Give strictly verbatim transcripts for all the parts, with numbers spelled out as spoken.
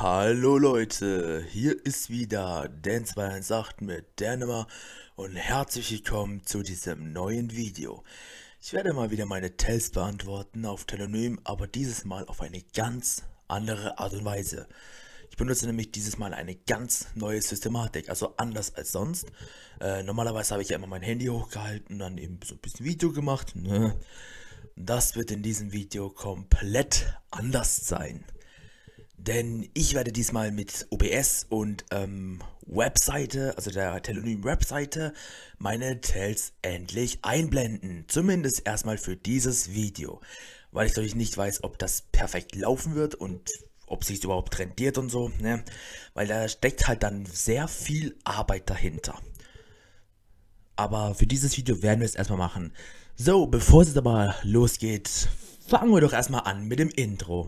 Hallo Leute, hier ist wieder Dan zwei eins acht mit der Nummer und herzlich willkommen zu diesem neuen Video. Ich werde mal wieder meine Tells beantworten auf Telonym, aber dieses Mal auf eine ganz andere Art und Weise. Ich benutze nämlich dieses Mal eine ganz neue Systematik, also anders als sonst. Äh, normalerweise habe ich ja immer mein Handy hochgehalten und dann eben so ein bisschen Video gemacht. Ne? Das wird in diesem Video komplett anders sein. Denn ich werde diesmal mit O B S und ähm, Webseite, also der Telonym-Webseite, meine Tells endlich einblenden. Zumindest erstmal für dieses Video. Weil ich natürlich nicht weiß, ob das perfekt laufen wird und ob sich überhaupt rentiert und so. Ne? Weil da steckt halt dann sehr viel Arbeit dahinter. Aber für dieses Video werden wir es erstmal machen. So, bevor es aber losgeht, fangen wir doch erstmal an mit dem Intro.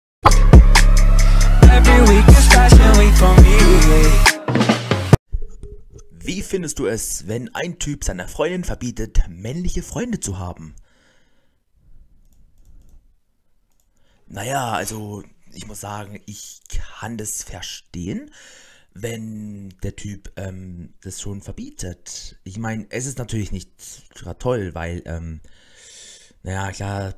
Wie findest du es, wenn ein Typ seiner Freundin verbietet, männliche Freunde zu haben? Naja, also ich muss sagen, ich kann das verstehen, wenn der Typ ähm, das schon verbietet. Ich meine, es ist natürlich nicht gerade toll, weil, ähm, naja, klar,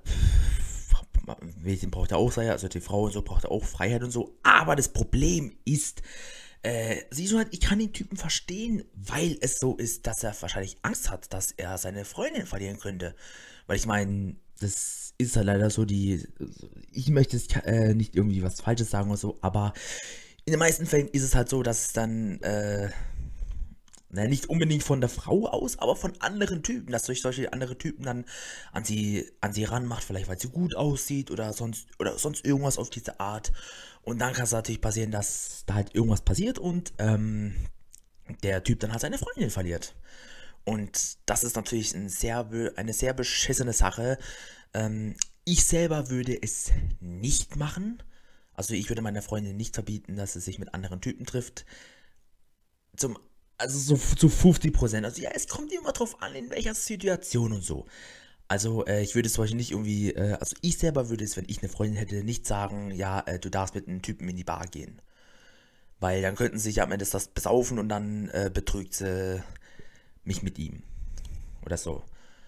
Mädchen braucht ja auch Freiheit, also die Frau und so braucht auch Freiheit und so. Aber das Problem ist, äh, siehst du halt, ich kann den Typen verstehen, weil es so ist, dass er wahrscheinlich Angst hat, dass er seine Freundin verlieren könnte. Weil ich meine, das ist ja leider so, die, ich möchte es äh, nicht irgendwie was Falsches sagen oder so, aber in den meisten Fällen ist es halt so, dass es dann, äh, naja, nicht unbedingt von der Frau aus, aber von anderen Typen, dass durch solche andere Typen dann an sie, an sie ranmacht, vielleicht weil sie gut aussieht oder sonst, oder sonst irgendwas auf diese Art. Und dann kann es natürlich passieren, dass da halt irgendwas passiert und ähm, der Typ dann halt seine Freundin verliert. Und das ist natürlich ein sehr, eine sehr beschissene Sache. Ähm, ich selber würde es nicht machen. Also ich würde meiner Freundin nicht verbieten, dass sie sich mit anderen Typen trifft. Zum Also so zu fünfzig Prozent. Also ja, es kommt immer drauf an, in welcher Situation und so. Also äh, ich würde es zum Beispiel nicht irgendwie, äh, also ich selber würde es, wenn ich eine Freundin hätte, nicht sagen, ja, äh, du darfst mit einem Typen in die Bar gehen. Weil dann könnten sie sich am Ende das besaufen und dann äh, betrügt sie mich mit ihm. Oder so.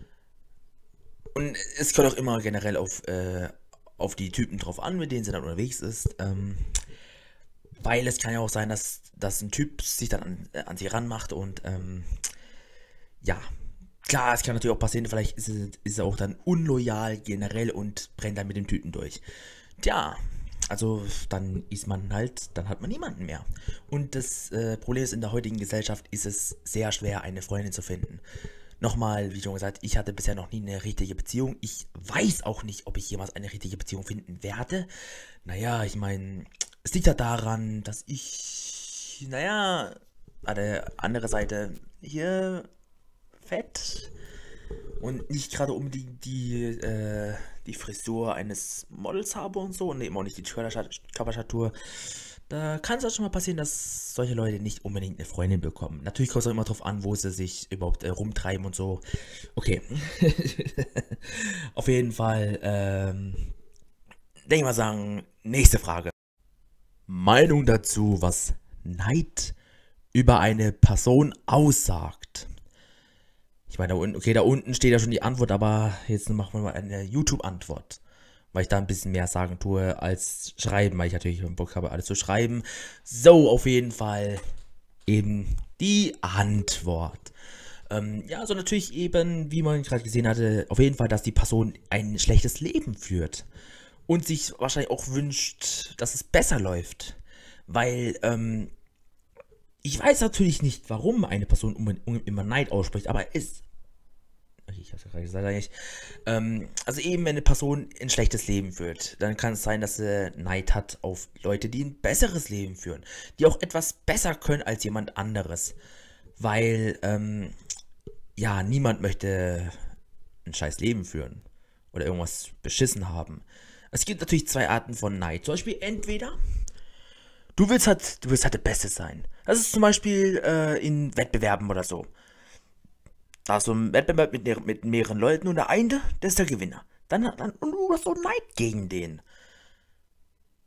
Und es kommt auch immer generell auf, äh, auf die Typen drauf an, mit denen sie dann unterwegs ist. Ähm, Weil es kann ja auch sein, dass, dass ein Typ sich dann an, äh, an sie ranmacht und ähm, ja, klar, es kann natürlich auch passieren, vielleicht ist, es, ist er auch dann unloyal generell und brennt dann mit dem Typen durch. Tja, also dann ist man halt, dann hat man niemanden mehr. Und das äh, Problem ist, in der heutigen Gesellschaft ist es sehr schwer, eine Freundin zu finden. Nochmal, wie schon gesagt, ich hatte bisher noch nie eine richtige Beziehung. Ich weiß auch nicht, ob ich jemals eine richtige Beziehung finden werde. Naja, ich meine, es liegt ja daran, dass ich, naja, an der anderen Seite hier fett und nicht gerade unbedingt die, äh, die Frisur eines Models habe und so und eben auch nicht die Körperstatur. Da kann es auch schon mal passieren, dass solche Leute nicht unbedingt eine Freundin bekommen. Natürlich kommt es auch immer drauf an, wo sie sich überhaupt äh, rumtreiben und so. Okay. Auf jeden Fall, ähm, denke ich mal sagen, nächste Frage. Meinung dazu, was Neid über eine Person aussagt. Ich meine, da unten, okay, da unten steht ja schon die Antwort, aber jetzt machen wir mal eine YouTube-Antwort. Weil ich da ein bisschen mehr sagen tue als schreiben, weil ich natürlich einen Bock habe, alles zu schreiben. So, auf jeden Fall eben die Antwort. Ähm, ja, also natürlich eben, wie man gerade gesehen hatte, auf jeden Fall, dass die Person ein schlechtes Leben führt. Und sich wahrscheinlich auch wünscht, dass es besser läuft. Weil, ähm, ich weiß natürlich nicht, warum eine Person immer Neid ausspricht, aber es ich hab's ja gerade gesagt eigentlich. Ähm, also eben, wenn eine Person ein schlechtes Leben führt, dann kann es sein, dass sie Neid hat auf Leute, die ein besseres Leben führen. Die auch etwas besser können als jemand anderes. Weil, ähm, ja, niemand möchte ein scheiß Leben führen. Oder irgendwas beschissen haben. Es gibt natürlich zwei Arten von Neid. Zum Beispiel entweder du willst halt, du willst halt der Beste sein. Das ist zum Beispiel äh, in Wettbewerben oder so. Da hast du einen Wettbewerb mit, mit mehreren Leuten und der eine, der ist der Gewinner. Dann, dann und du hast so Neid gegen den.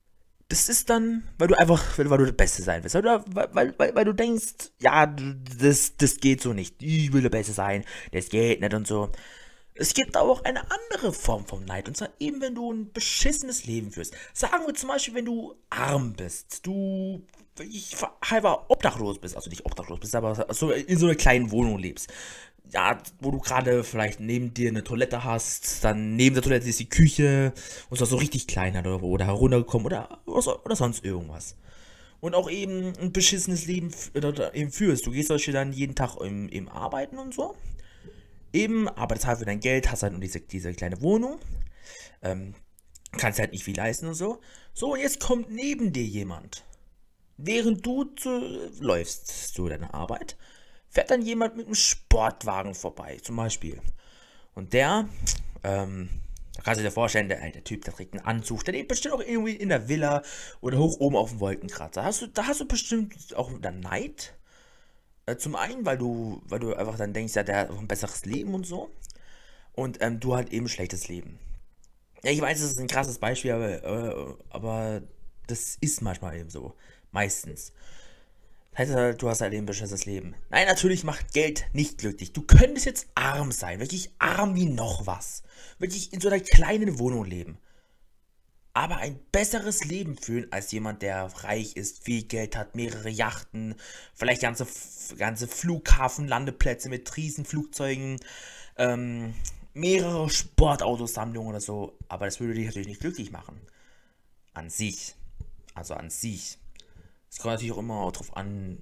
Das ist dann, weil du einfach, weil, weil du der Beste sein willst. Oder weil, weil, weil, weil du denkst, ja, das, das geht so nicht. Ich will der Beste sein, das geht nicht und so. Es gibt aber auch eine andere Form von Neid. Und zwar eben, wenn du ein beschissenes Leben führst. Sagen wir zum Beispiel, wenn du arm bist. Du ich halber obdachlos bist. Also nicht obdachlos bist, aber so in so einer kleinen Wohnung lebst. Ja, wo du gerade vielleicht neben dir eine Toilette hast, dann neben der Toilette ist die Küche und zwar so richtig klein halt oder, oder heruntergekommen oder, oder, so- oder sonst irgendwas. Und auch eben ein beschissenes Leben f- oder eben führst. Du gehst zum Beispiel dann jeden Tag im, im Arbeiten und so. Eben, arbeitest halt für dein Geld, hast halt nur diese, diese kleine Wohnung, ähm, kannst halt nicht viel leisten und so. So, und jetzt kommt neben dir jemand. Während du zu, läufst zu deiner Arbeit, fährt dann jemand mit einem Sportwagen vorbei, zum Beispiel. Und der, ähm, da kannst du dir vorstellen, der, der Typ, der trägt einen Anzug, der lebt bestimmt auch irgendwie in der Villa oder hoch oben auf dem Wolkenkratzer. Da hast du, da hast du bestimmt auch wieder Neid. Äh, zum einen, weil du, weil du einfach dann denkst, ja, der hat auch ein besseres Leben und so. Und ähm, du halt eben ein schlechtes Leben. Ja, ich weiß, das ist ein krasses Beispiel, aber, äh, aber das ist manchmal eben so. Meistens. Das heißt, halt, du hast halt eben ein beschissenes Leben. Nein, natürlich macht Geld nicht glücklich. Du könntest jetzt arm sein, wirklich arm wie noch was. Wirklich in so einer kleinen Wohnung leben. Aber ein besseres Leben führen als jemand, der reich ist, viel Geld hat, mehrere Yachten, vielleicht ganze, ganze Flughafenlandeplätze mit Riesenflugzeugen, ähm, mehrere Sportautosammlungen oder so. Aber das würde dich natürlich nicht glücklich machen. An sich. Also an sich. Es kommt natürlich auch immer darauf an,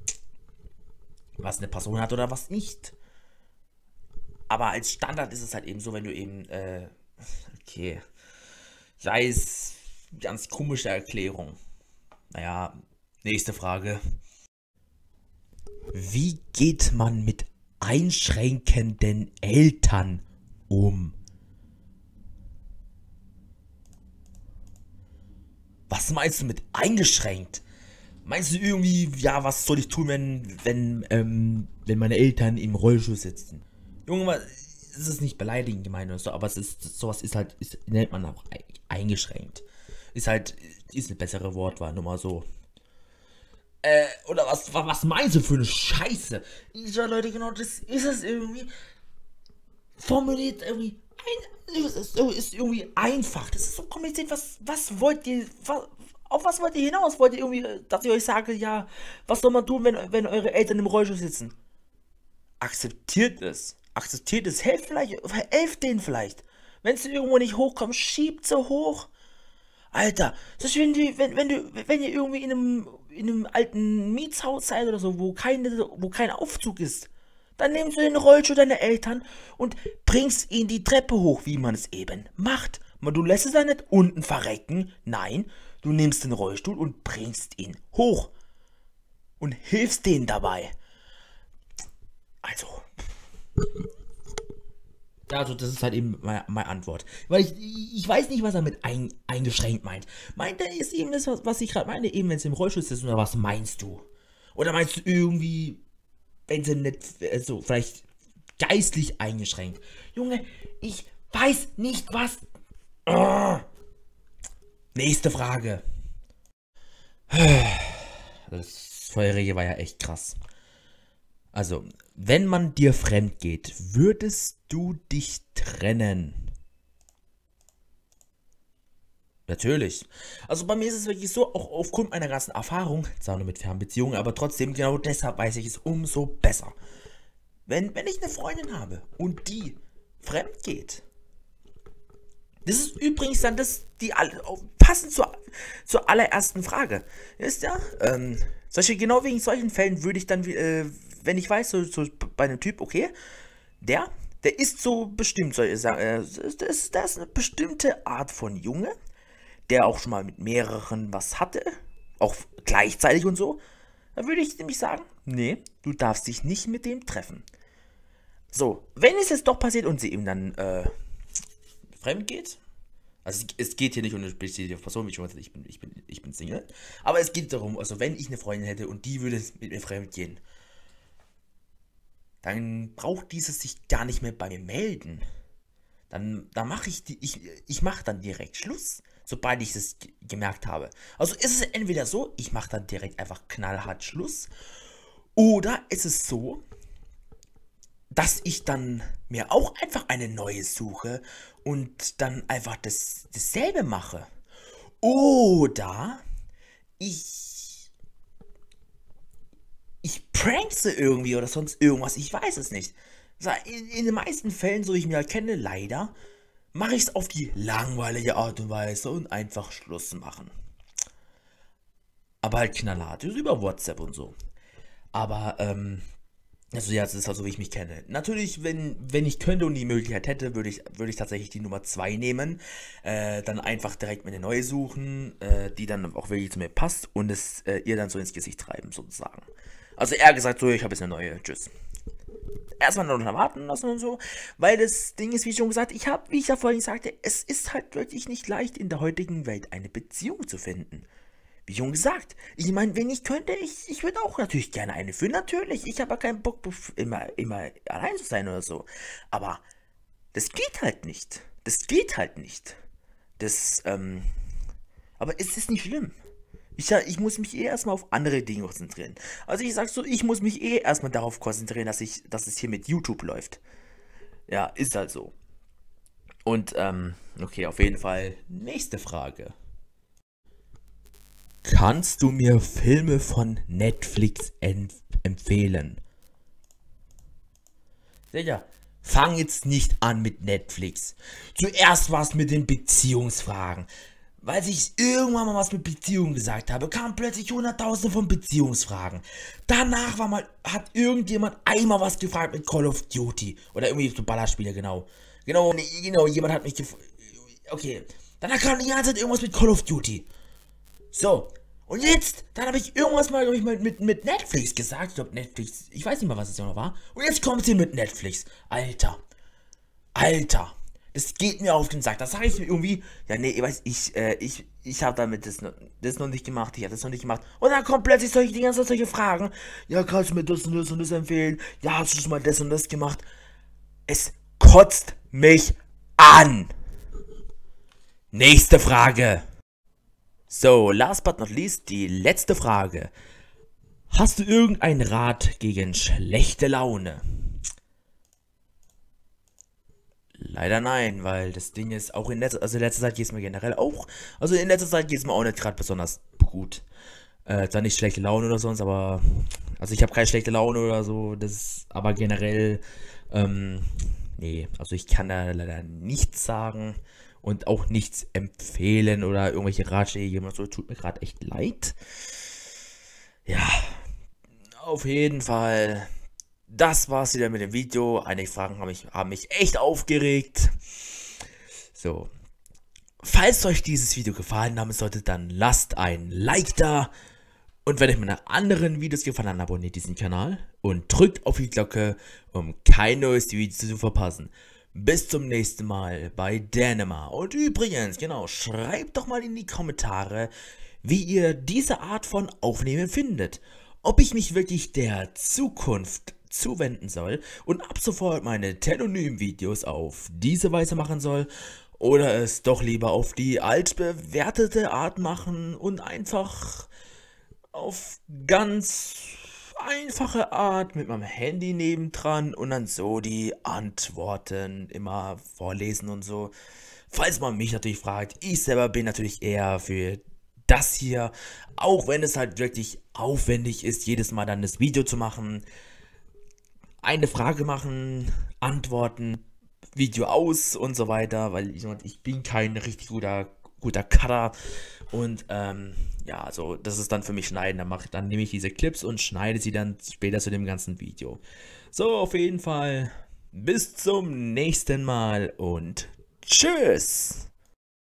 was eine Person hat oder was nicht. Aber als Standard ist es halt eben so, wenn du eben, äh, okay, sei es ganz komische Erklärung. Naja, nächste Frage. Wie geht man mit einschränkenden Eltern um? Was meinst du mit eingeschränkt? Meinst du irgendwie, ja, was soll ich tun, wenn, wenn, ähm, wenn meine Eltern im Rollstuhl sitzen? Junge, was- es ist nicht beleidigend gemeint oder so, aber es ist, sowas ist halt, ist, nennt man auch ei- eingeschränkt. Ist halt, ist eine bessere Wortwahl, nur mal so. Äh, oder was, wa- was meinst du für eine Scheiße? Ja, Leute, genau, das ist es irgendwie formuliert irgendwie ein, es ist, ist irgendwie einfach. Das ist so kompliziert. Was, was wollt ihr, was, auf was wollt ihr hinaus? Wollt ihr irgendwie, äh, dass ich euch sage, ja, was soll man tun, wenn, wenn eure Eltern im Rollstuhl sitzen? Akzeptiert es. Akzeptiert es. Helft vielleicht, helft denen vielleicht. Wenn sie irgendwo nicht hochkommen, schiebt sie hoch. Alter, das ist, wenn du, wenn, wenn du, wenn ihr irgendwie in einem, in einem alten Mietshaus seid oder so, wo keine, wo kein Aufzug ist, dann nimmst du den Rollstuhl deiner Eltern und bringst ihn die Treppe hoch, wie man es eben macht. Aber du lässt es dann nicht unten verrecken. Nein, du nimmst den Rollstuhl und bringst ihn hoch und hilfst denen dabei. Also, ja, also das ist halt eben meine, meine Antwort. Weil ich, ich weiß nicht, was er mit ein, eingeschränkt meint. Meint er ist eben das, was, was ich gerade meine, eben wenn es im Rollstuhl ist, oder was meinst du? Oder meinst du irgendwie, wenn sie nicht, also vielleicht geistlich eingeschränkt? Junge, ich weiß nicht, was. Oh. Nächste Frage. Das vorherige war ja echt krass. Also, wenn man dir fremd geht, würdest du dich trennen? Natürlich. Also bei mir ist es wirklich so, auch aufgrund meiner ganzen Erfahrung, zwar nur mit Fernbeziehungen, aber trotzdem genau deshalb weiß ich es umso besser. Wenn, wenn ich eine Freundin habe und die fremd geht, das ist übrigens dann das, die all- passend zur, zur allerersten Frage. Ist ja, ähm, solche, genau wegen solchen Fällen würde ich dann, äh, wenn ich weiß, so, so bei einem Typ, okay, der, der ist so bestimmt, soll ich sagen, äh, das, ist, das ist eine bestimmte Art von Junge, der auch schon mal mit mehreren was hatte, auch gleichzeitig und so, dann würde ich nämlich sagen, nee, du darfst dich nicht mit dem treffen. So, wenn es jetzt doch passiert und sie ihm dann äh, fremd geht, also es, es geht hier nicht um eine spezifische Person, wie ich schon gesagt habe, ich bin, ich bin, ich bin Single, aber es geht darum, also wenn ich eine Freundin hätte und die würde mit mir fremd gehen, dann braucht dieses sich gar nicht mehr bei mir melden. Dann, dann mache ich die, ich, ich mache dann direkt Schluss. sobald ich es gemerkt habe. Also ist es entweder so, ich mache dann direkt einfach knallhart Schluss, oder ist es so, dass ich dann mir auch einfach eine neue suche und dann einfach das, dasselbe mache. Oder ich, ich prankse irgendwie oder sonst irgendwas, ich weiß es nicht. In, in den meisten Fällen, so wie ich mich halt kenne, leider, mache ich es auf die langweilige Art und Weise und einfach Schluss machen. Aber halt knallhart, über WhatsApp und so. Aber, ähm, also ja, das ist halt so, wie ich mich kenne. Natürlich, wenn, wenn ich könnte und die Möglichkeit hätte, würde ich, würde ich tatsächlich die Nummer zwei nehmen. Äh, dann einfach direkt mir eine neue suchen, äh, die dann auch wirklich zu mir passt und es äh, ihr dann so ins Gesicht treiben, sozusagen. Also eher gesagt, so, ich habe jetzt eine neue, tschüss. Erstmal noch warten lassen und so, weil das Ding ist, wie schon gesagt, ich habe, wie ich ja vorhin sagte, es ist halt wirklich nicht leicht in der heutigen Welt eine Beziehung zu finden. Wie schon gesagt, ich meine, wenn ich könnte, ich, ich würde auch natürlich gerne eine führen, natürlich, ich habe ja keinen Bock, immer, immer allein zu sein oder so, aber das geht halt nicht, das geht halt nicht, das, ähm, aber es ist nicht schlimm. Ich, ich muss mich eh erstmal auf andere Dinge konzentrieren. Also ich sag so, ich muss mich eh erstmal darauf konzentrieren, dass ich, dass es hier mit YouTube läuft. Ja, ist halt so. Und, ähm, okay, auf jeden Fall, nächste Frage. Kannst du mir Filme von Netflix empfehlen? Digga, fang jetzt nicht an mit Netflix. Zuerst was mit den Beziehungsfragen. Weil ich irgendwann mal was mit Beziehungen gesagt habe, kamen plötzlich hunderttausende von Beziehungsfragen. Danach war mal, hat irgendjemand einmal was gefragt mit Call of Duty. Oder irgendwie so Ballerspiele, genau. Genau, genau, jemand hat mich gefragt. Okay, danach kam die ganze Zeit irgendwas mit Call of Duty. So, und jetzt, dann habe ich irgendwas mal, ich, mal mit, mit Netflix gesagt. Ich glaube, Netflix, ich weiß nicht mal, was es immer war. Und jetzt kommt sie mit Netflix. Alter. Alter. Das geht mir auf den Sack. Das sage ich mir irgendwie. Ja, nee, ich weiß, ich, äh, ich, ich habe damit das, das noch nicht gemacht. Ich habe das noch nicht gemacht. Und dann kommen plötzlich solche, die ganze Zeit solche Fragen. Ja, kannst du mir das und das und das empfehlen? Ja, hast du schon mal das und das gemacht? Es kotzt mich an. Nächste Frage. So, last but not least, die letzte Frage. Hast du irgendeinen Rat gegen schlechte Laune? Leider nein, weil das Ding ist, auch in letzter, also in letzter Zeit geht es mir generell auch, also in letzter Zeit geht es mir auch nicht gerade besonders gut. Äh, zwar nicht schlechte Laune oder sonst, aber, also ich habe keine schlechte Laune oder so, das ist, aber generell, ähm, nee, also ich kann da leider nichts sagen und auch nichts empfehlen oder irgendwelche Ratschläge geben oder so, tut mir gerade echt leid. Ja, auf jeden Fall. Das war's wieder mit dem Video. Einige Fragen haben mich, haben mich echt aufgeregt. So. Falls euch dieses Video gefallen haben sollte, dann lasst ein Like da. Und wenn euch meine anderen Videos gefallen haben, abonniert diesen Kanal. Und drückt auf die Glocke, um kein neues Video zu verpassen. Bis zum nächsten Mal bei Dänemark. Und übrigens, genau, schreibt doch mal in die Kommentare, wie ihr diese Art von Aufnehmen findet. Ob ich mich wirklich der Zukunft zuwenden soll und ab sofort meine Telonym-Videos auf diese Weise machen soll oder es doch lieber auf die altbewertete Art machen und einfach auf ganz einfache Art mit meinem Handy nebendran und dann so die Antworten immer vorlesen und so. Falls man mich natürlich fragt, ich selber bin natürlich eher für das hier, auch wenn es halt wirklich aufwendig ist, jedes Mal dann das Video zu machen. Eine Frage machen, antworten, Video aus und so weiter, weil ich, ich bin kein richtig guter, guter Cutter und ähm, ja, also das ist dann für mich schneiden, dann, mach, dann nehme ich diese Clips und schneide sie dann später zu dem ganzen Video. So, auf jeden Fall, bis zum nächsten Mal und tschüss!